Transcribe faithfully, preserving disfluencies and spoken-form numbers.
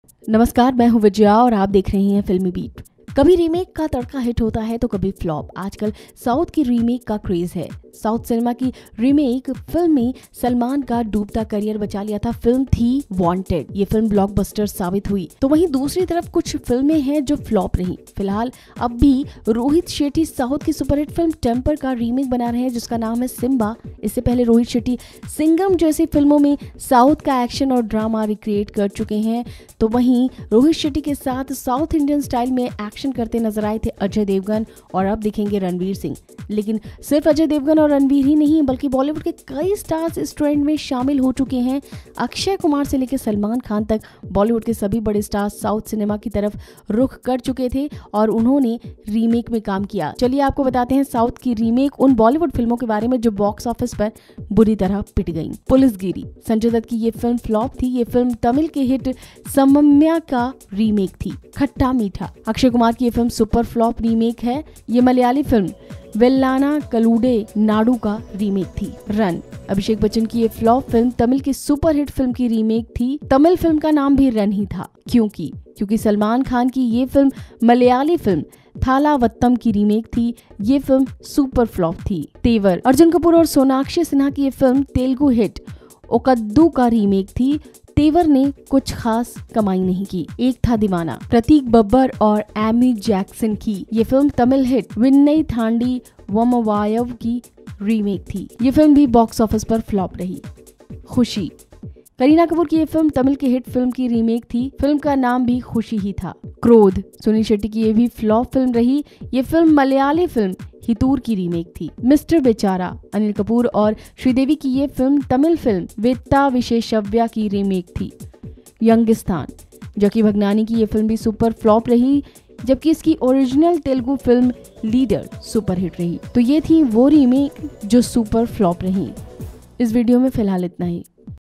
नमस्कार, मैं हूं विजया और आप देख रहे हैं फिल्मी बीट। कभी रीमेक का तड़का हिट होता है तो कभी फ्लॉप। आजकल साउथ की रीमेक का क्रेज है। साउथ सिनेमा की रीमेक फिल्म में सलमान का डूबता करियर बचा लिया था। फिल्म थी वांटेड। ये फिल्म ब्लॉकबस्टर साबित हुई। तो वहीं दूसरी तरफ कुछ फिल्में हैं जो फ्लॉप रही। फिलहाल अब भी रोहित शेट्टी साउथ की सुपरहिट फिल्म टेम्पर का रीमेक बना रहे हैं जिसका नाम है सिम्बा। इससे पहले रोहित शेट्टी सिंघम जैसी फिल्मों में साउथ का एक्शन और ड्रामा रिक्रिएट कर चुके हैं। तो वहीं रोहित शेट्टी के साथ साउथ इंडियन स्टाइल में एक्शन करते नजर आए थे अजय देवगन और अब दिखेंगे रणवीर सिंह। लेकिन सिर्फ अजय देवगन और रणवीर ही नहीं बल्कि बॉलीवुड के कई स्टार्स इस ट्रेंड में शामिल हो चुके हैं। अक्षय कुमार से लेकर सलमान खान तक बॉलीवुड के सभी बड़े स्टार्स साउथ सिनेमा की तरफ रुख कर चुके थे और उन्होंने रीमेक में काम किया। चलिए आपको बताते हैं साउथ की रीमेक उन बॉलीवुड फिल्मों के बारे में जो बॉक्स ऑफिस पर बुरी तरह पिट गईं। पुलिसगिरी संजय दत्त की ये फिल्म फ्लॉप थी। ये फिल्म तमिल के हिट समम्या का रीमेक थी। खट्टा मीठा अक्षय कुमार की ये फिल्म सुपर फ्लॉप रीमेक है। ये मलयाली फिल्म वेल्लाना कलूडे नाडू का रीमेक थी। रन अभिषेक बच्चन की ये फ्लॉप फिल्म तमिल की सुपरहिट फिल्म की रीमेक थी। तमिल फिल्म का नाम भी रन ही था। क्योंकि क्योंकि सलमान खान की ये फिल्म मलयाली फिल्म थालावत्तम की रीमेक थी। ये फिल्म सुपर फ्लॉप थी। तेवर अर्जुन कपूर और सोनाक्षी सिन्हा की ये फिल्म तेलुगु हिट ओकद्दू का रीमेक थी। तेवर ने कुछ खास कमाई नहीं की। एक था दीवाना प्रतीक बब्बर और एमी जैक्सन की ये film Tamil hit Vinnaithaandi Varuvaayaa की रीमेक थी। ये फिल्म भी बॉक्स ऑफिस पर फ्लॉप रही। खुशी करीना कपूर की ये फिल्म तमिल की हिट फिल्म की रीमेक थी। फिल्म का नाम भी खुशी ही था। क्रोध सुनील शेट्टी की ये भी फ्लॉप फिल्म रही। ये फिल्म मलयाली फिल्म हितूर की रीमेक थी। मिस्टर बेचारा अनिल कपूर और श्रीदेवी की ये फिल्म तमिल फिल्म वेत्ता विशेषव्या की रीमेक थी। यंगिस्तान जकी भगनानी की ये फिल्म भी सुपर फ्लॉप रही जबकि इसकी original Telugu film Leader superhit रही। तो ये थी वो रीमेक जो सुपर फ्लॉप रही। इस वीडियो में फिलहाल इतना ही।